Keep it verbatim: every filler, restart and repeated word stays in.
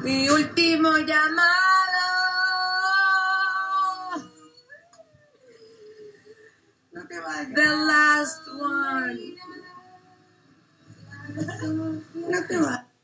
Mi último llamado. No te vayas. The last one. No te vayas.